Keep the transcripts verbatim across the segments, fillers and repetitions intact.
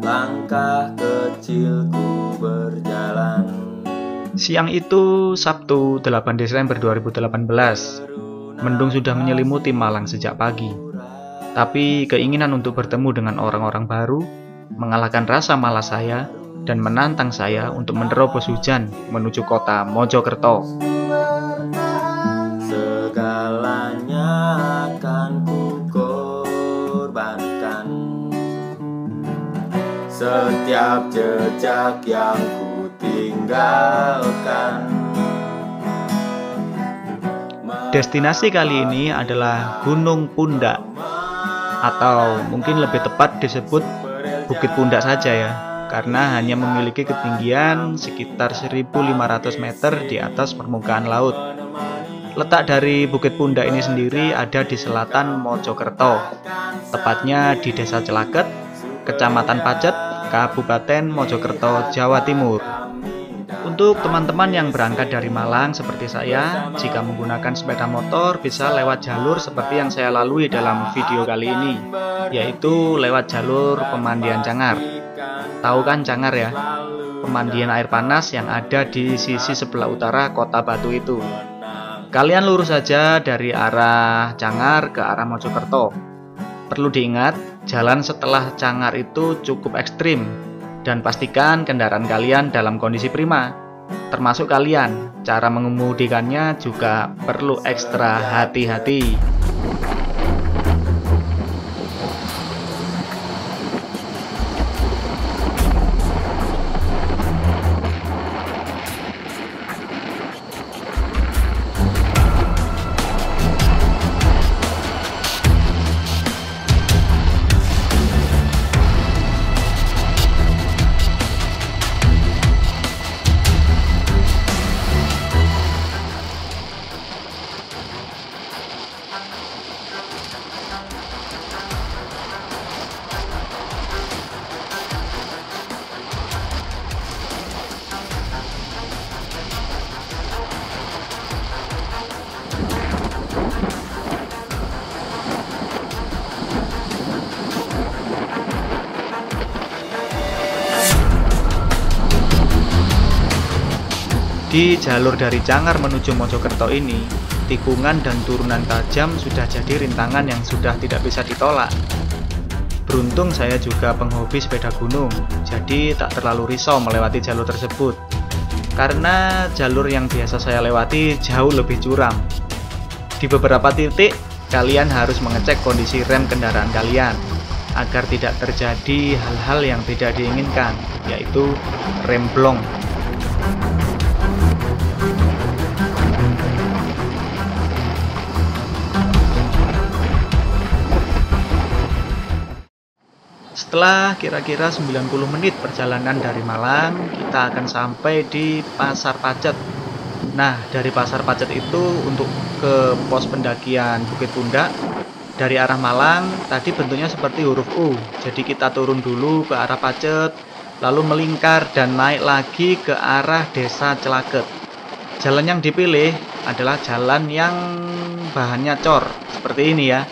langkah kecilku berjalan. Siang itu Sabtu delapan Desember dua ribu delapan belas. Mendung sudah menyelimuti Malang sejak pagi. Tapi keinginan untuk bertemu dengan orang-orang baru mengalahkan rasa malas saya dan menantang saya untuk menerobos hujan menuju kota Mojokerto. Segalanya akan kukorbankan, setiap jejak yang kutinggalkan. Destinasi kali ini adalah Gunung Pundak, atau mungkin lebih tepat disebut Bukit Pundak saja ya, karena hanya memiliki ketinggian sekitar seribu lima ratus meter di atas permukaan laut. Letak dari Bukit Pundak ini sendiri ada di selatan Mojokerto, tepatnya di Desa Celaket, Kecamatan Pacet, Kabupaten Mojokerto, Jawa Timur. Untuk teman-teman yang berangkat dari Malang seperti saya, jika menggunakan sepeda motor bisa lewat jalur seperti yang saya lalui dalam video kali ini, yaitu lewat jalur pemandian Cangar. Tahu kan Cangar ya? Pemandian air panas yang ada di sisi sebelah utara kota Batu itu. Kalian lurus saja dari arah Cangar ke arah Mojokerto. Perlu diingat, jalan setelah Cangar itu cukup ekstrim, dan pastikan kendaraan kalian dalam kondisi prima. Termasuk kalian, cara mengemudikannya juga perlu ekstra hati-hati. Di jalur dari Cangar menuju Mojokerto ini, tikungan dan turunan tajam sudah jadi rintangan yang sudah tidak bisa ditolak. Beruntung saya juga penghobi sepeda gunung, jadi tak terlalu risau melewati jalur tersebut. Karena jalur yang biasa saya lewati jauh lebih curam. Di beberapa titik, kalian harus mengecek kondisi rem kendaraan kalian, agar tidak terjadi hal-hal yang tidak diinginkan, yaitu rem blong. Setelah kira-kira sembilan puluh menit perjalanan dari Malang, kita akan sampai di Pasar Pacet. Nah, dari Pasar Pacet itu untuk ke pos pendakian Bukit Pundak, dari arah Malang, tadi bentuknya seperti huruf U. Jadi kita turun dulu ke arah Pacet, lalu melingkar dan naik lagi ke arah Desa Celaket. Jalan yang dipilih adalah jalan yang bahannya cor, seperti ini ya.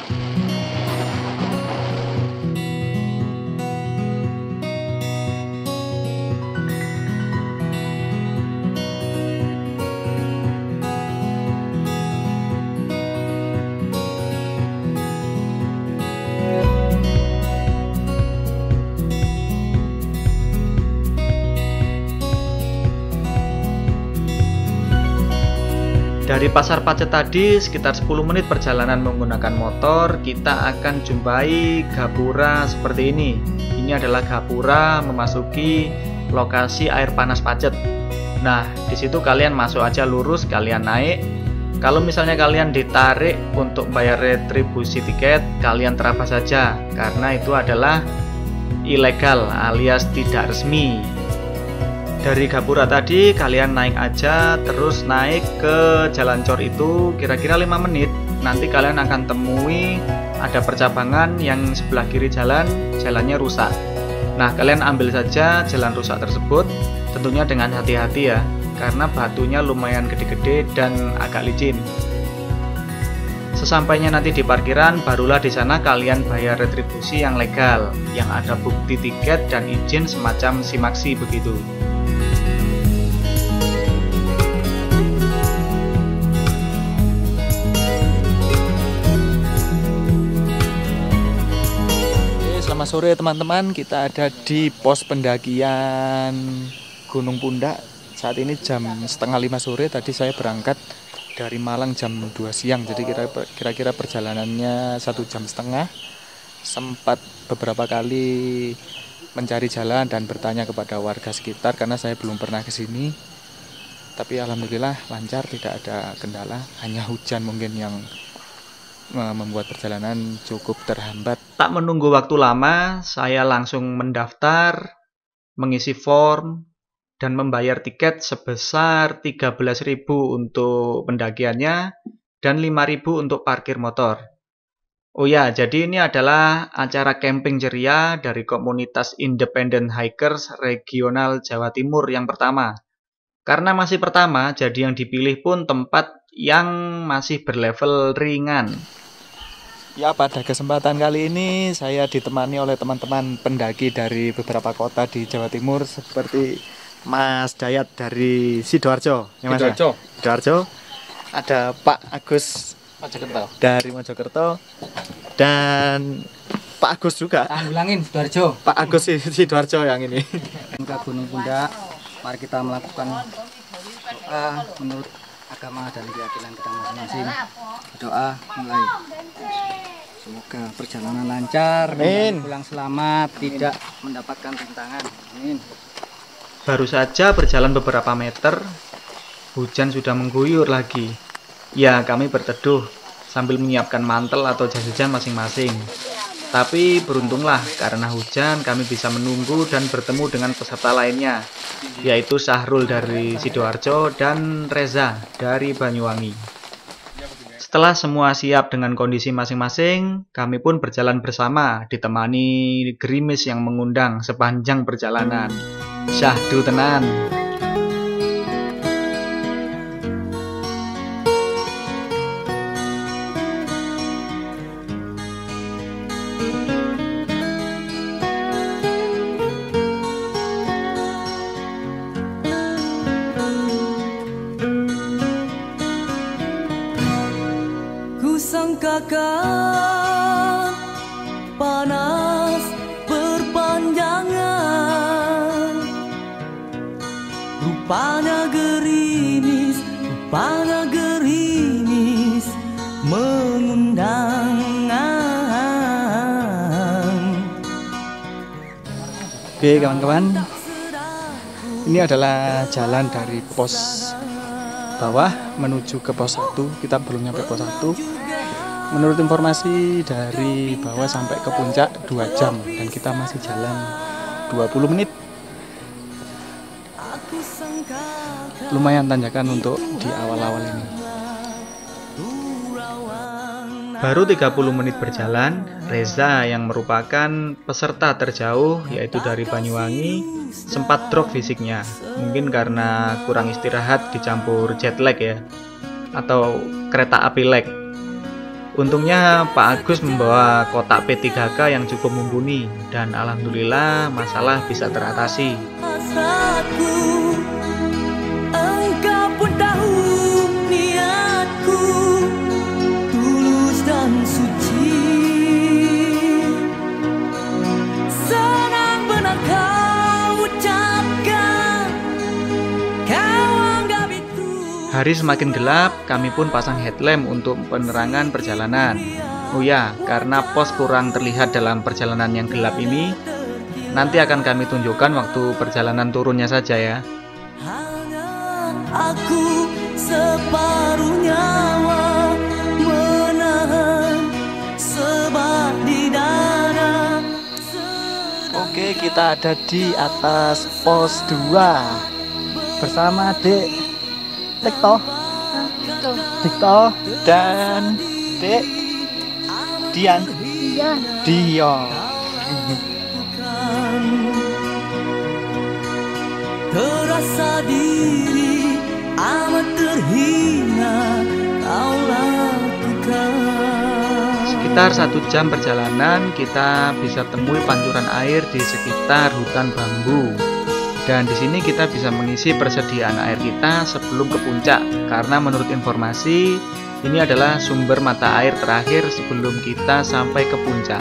Dari Pasar Pacet tadi sekitar sepuluh menit perjalanan menggunakan motor, kita akan jumpai gapura seperti ini. Ini adalah gapura memasuki lokasi air panas Pacet. Nah, di situ kalian masuk aja lurus, kalian naik. Kalau misalnya kalian ditarik untuk bayar retribusi tiket, kalian terabas saja karena itu adalah ilegal alias tidak resmi. Dari gapura tadi kalian naik aja, terus naik ke jalan cor itu kira-kira lima menit. Nanti kalian akan temui ada percabangan yang sebelah kiri jalan, jalannya rusak. Nah, kalian ambil saja jalan rusak tersebut, tentunya dengan hati-hati ya, karena batunya lumayan gede-gede dan agak licin. Sesampainya nanti di parkiran, barulah di sana kalian bayar retribusi yang legal, yang ada bukti tiket dan izin semacam simaksi begitu. Oke, selamat sore teman-teman, kita ada di pos pendakian Gunung Pundak. Saat ini jam setengah lima sore, tadi saya berangkat dari Malang jam dua siang, jadi kira-kira perjalanannya satu jam setengah. Sempat beberapa kali mencari jalan dan bertanya kepada warga sekitar karena saya belum pernah ke sini. Tapi alhamdulillah lancar, tidak ada kendala, hanya hujan mungkin yang membuat perjalanan cukup terhambat. Tak menunggu waktu lama, saya langsung mendaftar, mengisi form, dan membayar tiket sebesar tiga belas ribu untuk pendakiannya dan lima ribu untuk parkir motor. Oh ya, jadi ini adalah acara camping ceria dari komunitas Independent Hikers Regional Jawa Timur yang pertama. Karena masih pertama, jadi yang dipilih pun tempat yang masih berlevel ringan. Ya, pada kesempatan kali ini saya ditemani oleh teman-teman pendaki dari beberapa kota di Jawa Timur seperti Mas Dayat dari Sidoarjo, ya Mas. Sidoarjo. Sidoarjo. Ada Pak Agus Mojokerto. dari Mojokerto dan Pak Agus juga. Tanggulangin Sidoarjo. Pak Agus Sidoarjo yang ini. Ke Gunung Pundak, mari kita melakukan doa menurut agama dan keyakinan kita masing-masing. Doa mulai. Semoga perjalanan lancar, Amin. pulang selamat, tidak mendapatkan rintangan. Amin. Baru saja berjalan beberapa meter, hujan sudah mengguyur lagi. Ya, kami berteduh sambil menyiapkan mantel atau jas hujan masing-masing. Tapi beruntunglah karena hujan kami bisa menunggu dan bertemu dengan peserta lainnya, yaitu Syahrul dari Sidoarjo dan Reza dari Banyuwangi. Setelah semua siap dengan kondisi masing-masing, kami pun berjalan bersama, ditemani gerimis yang mengundang sepanjang perjalanan. Syahdu tenan. Kusangkakan panas berpanjangan, rupanya gerimis, rupanya gerimis mengundang. Oke kawan-kawan, ini adalah jalan dari pos bawah menuju ke pos satu. Kita belum nyampe pos satu. Menurut informasi dari bawah sampai ke puncak dua jam dan kita masih jalan dua puluh menit. Lumayan tanjakan untuk di awal-awal ini. Baru tiga puluh menit berjalan, Reza yang merupakan peserta terjauh yaitu dari Banyuwangi sempat drop fisiknya. Mungkin karena kurang istirahat dicampur jet lag ya, atau kereta api lag. Untungnya Pak Agus membawa kotak P tiga K yang cukup mumpuni dan alhamdulillah masalah bisa teratasi. Engkau pun tahu niatku tulus dan suci. Senang benar kau ucapkan, kau anggap itu. Hari semakin gelap, kami pun pasang headlamp untuk penerangan perjalanan. Oh ya, karena pos kurang terlihat dalam perjalanan yang gelap ini, nanti akan kami tunjukkan waktu perjalanan turunnya saja ya. Hanya aku separuh nyawa menahan sebab di dada. Oke, kita ada di atas pos dua bersama Dek Dikto, Dikto dan Dek Dian, Dian. Dion. Terasa diri amat terhina kau lakukan. sekitar satu jam perjalanan kita bisa temui pancuran air di sekitar hutan bambu. Dan di sini kita bisa mengisi persediaan air kita sebelum ke puncak, karena menurut informasi ini adalah sumber mata air terakhir sebelum kita sampai ke puncak.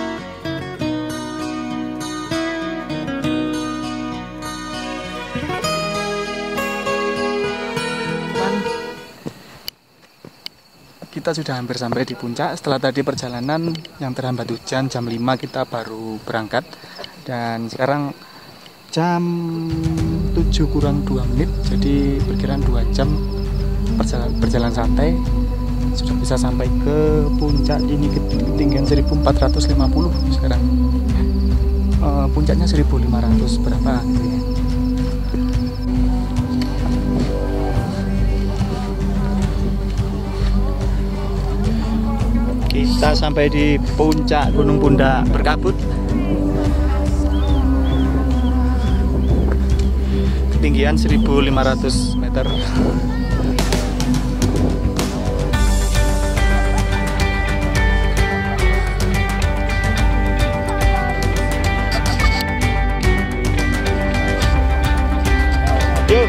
Kita sudah hampir sampai di puncak. Setelah tadi perjalanan yang terhambat hujan, jam lima kita baru berangkat. Dan sekarang jam tujuh kurang dua menit, jadi perkiraan dua jam berjalan, berjalan santai sudah bisa sampai ke puncak. Ini ketinggian seribu empat ratus lima puluh sekarang. E, puncaknya seribu lima ratus berapa gitu ya. Kita sampai di puncak Gunung Pundak berkabut. Ketinggian seribu lima ratus meter. Yuk.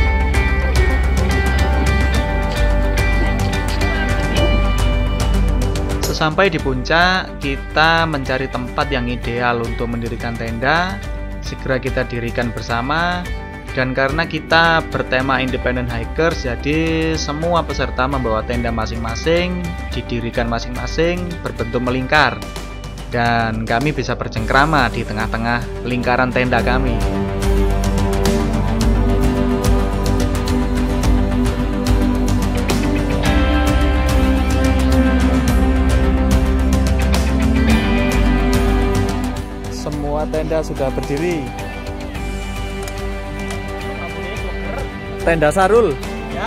Sesampai di puncak, kita mencari tempat yang ideal untuk mendirikan tenda. Segera kita dirikan bersama. Dan karena kita bertema Independent Hikers, jadi semua peserta membawa tenda masing-masing, didirikan masing-masing, berbentuk melingkar. Dan kami bisa bercengkrama di tengah-tengah lingkaran tenda kami. Semua tenda sudah berdiri. Tenda Sarul. Ya.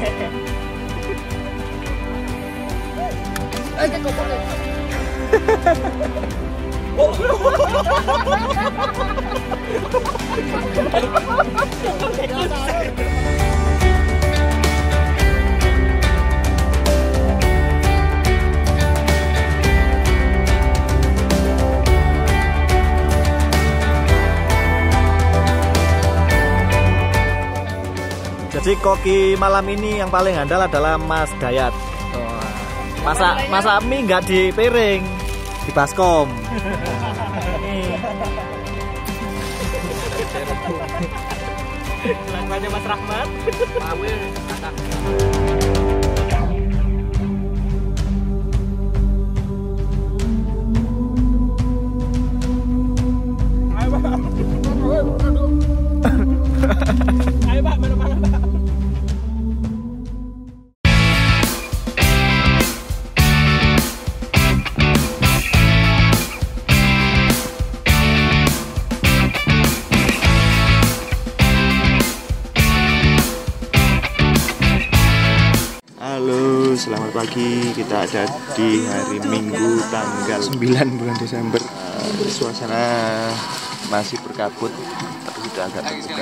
Jadi koki malam ini yang paling handal adalah Mas Dayat. Masak masak mie nggak di piring, di baskom. Lagu Mas Rahmat. Ayo Pak, mana-mana Pak. Halo, selamat pagi. Kita ada di hari Minggu tanggal sembilan bulan Desember. Uh, suasana masih berkabut, tapi sudah agak terbuka.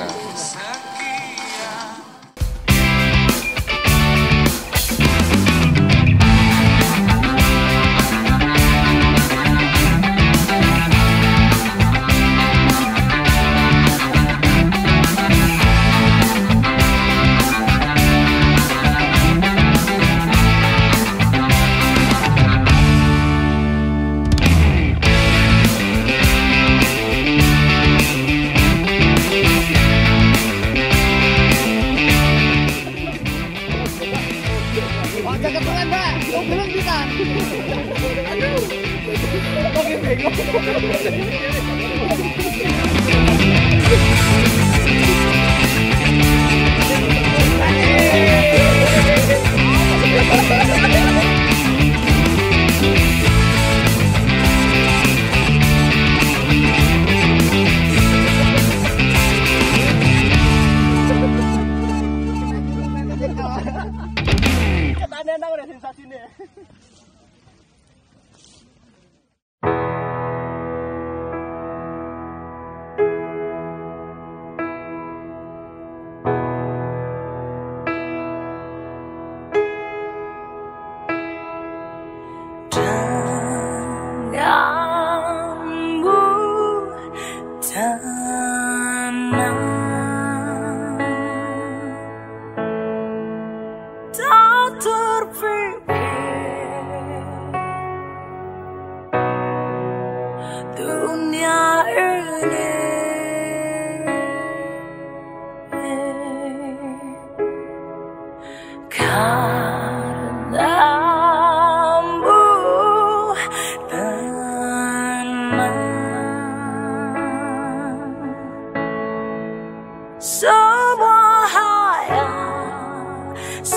semua hayal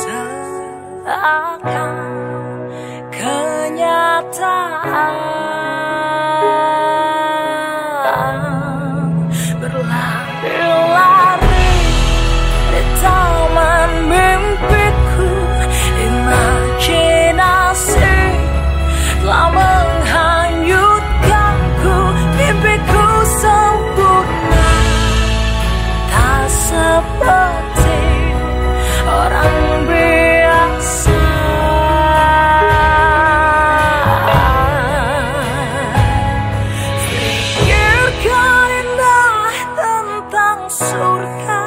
seakan kenyataan. Berlari-lari di taman mimpiku, imajinasi telah menghanyutkanku. Mimpiku sempurna, tak seperti orang biasa. Pikirkan indah tentang surga,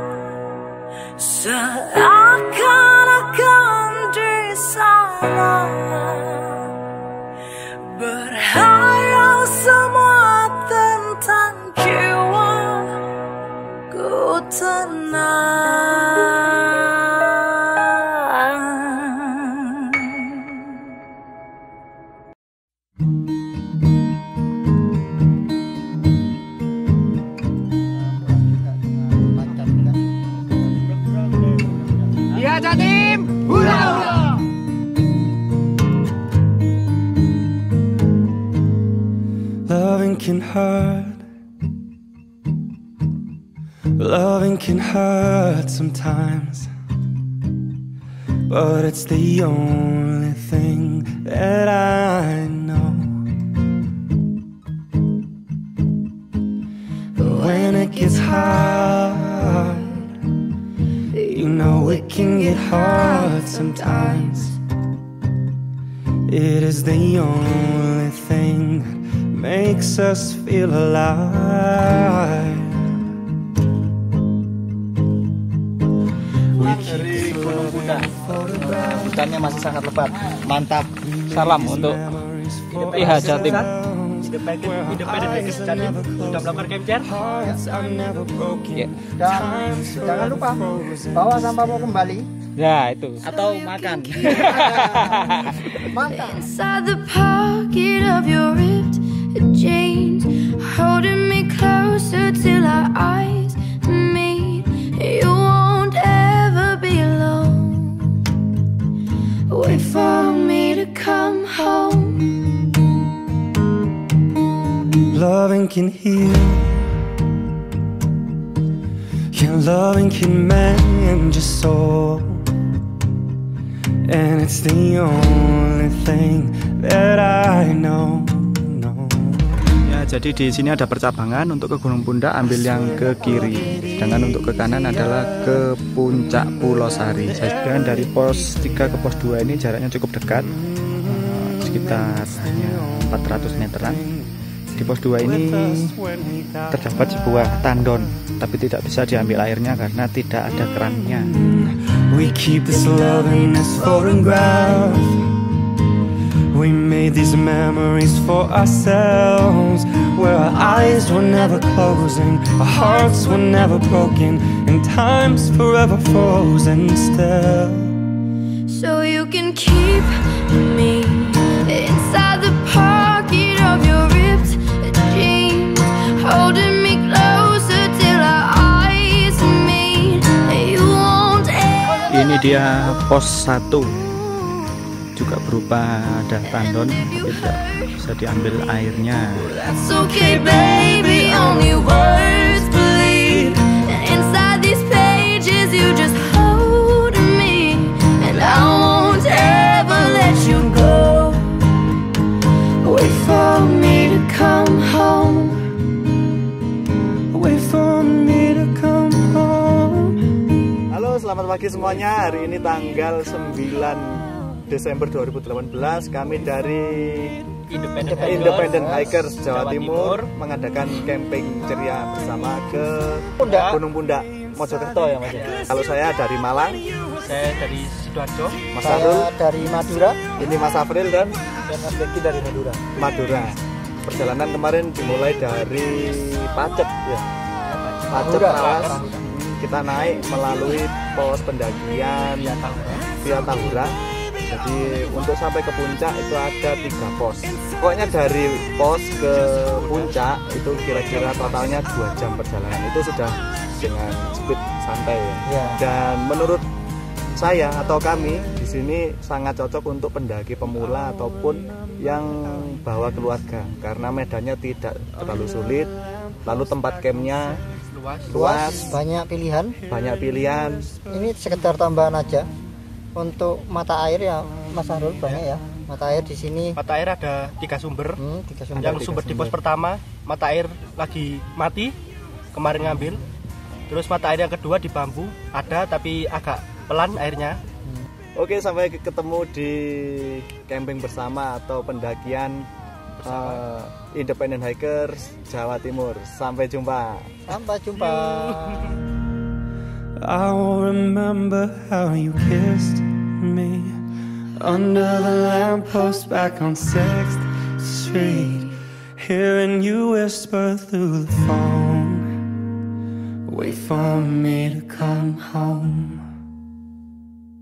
seakan-akan di sana. Berhayal semua tentang jiwa ku tenang. Iya Jatim, hura hura. Loving can hurt. Loving can hurt sometimes, but it's the only thing that I know. When it gets hard, you know it can get hard sometimes. It is the only thing that makes us feel alive. Dari Gunung Pundak, hutannya masih sangat lebat, mantap. Salam untuk I H Jatim. Independen, independen Hackers Jatim sudah melakukan capture. Ya. Dan jangan lupa bawa sampahmu kembali. Ya itu. Atau makan. Mantap. Inside the pocket of your ripped jeans, holding me closer till our eyes meet. You won't ever be alone. Wait for me to come home. Loving can heal, yeah, loving can mend your soul, and it's the only thing that I know. Ya, jadi di sini ada percabangan. Untuk ke Gunung Pundak ambil yang ke kiri, sedangkan untuk ke kanan adalah ke puncak Pulau Sari. Sedangkan dari pos tiga ke pos dua ini jaraknya cukup dekat, sekitar hanya empat ratus meteran. Di pos dua ini terdapat sebuah tandon, tapi tidak bisa diambil airnya karena tidak ada kerannya. We keep this love in this photograph. We made these memories for ourselves, where our eyes were never closing, our hearts were never broken, and time's forever frozen still. So you can keep me inside the pocket of your ripped jeans, holding me closer till our eyes meet. You won't ever. Ini dia pos satu, juga berupa ada tandon, tapi tidak bisa diambil airnya. That's okay, baby. Only words bleed. And inside these pages, you just hold me, and I won't ever let you go. Wait for me to come home. Wait for me to come home. Halo, selamat pagi semuanya. Hari ini tanggal sembilan Desember dua ribu delapan belas, kami dari Independen Independen Hikers Hikers Jawa, Jawa Timur, Timur mengadakan camping ceria bersama ke Pundak. Gunung Pundak, Mojokerto ya Mas. Kalau saya dari Malang, Saya dari Sidoarjo. Mas Arul, Dari Madura ini Mas Afril dan dan Mas Beki dari Madura. Madura. Perjalanan kemarin dimulai dari Pacet ya. Pacet Tahura. Rawas. Kita naik melalui pos pendakian via Tahura. Jadi untuk sampai ke puncak itu ada tiga pos. Pokoknya dari pos ke puncak itu kira-kira totalnya dua jam perjalanan. Itu sudah dengan speed santai ya. Ya. Dan menurut saya atau kami di sini sangat cocok untuk pendaki pemula ataupun yang bawa keluarga karena medannya tidak terlalu sulit, lalu tempat campnya luas, luas, banyak pilihan. banyak pilihan. Ini sekedar tambahan aja. Untuk mata air ya Mas Harul banyak ya. Mata air di sini. Mata air ada tiga sumber. Hmm, tiga sumber. Yang sumber di pos pertama, mata air lagi mati, kemarin ngambil. Terus mata air yang kedua di bambu, ada tapi agak pelan airnya. Oke, sampai ketemu di camping bersama atau pendakian uh, Independent Hikers Jawa Timur. Sampai jumpa. Sampai jumpa. I will remember how you kissed me under the lamppost back on sixth Street, hearing you whisper through the phone, wait for me to come home.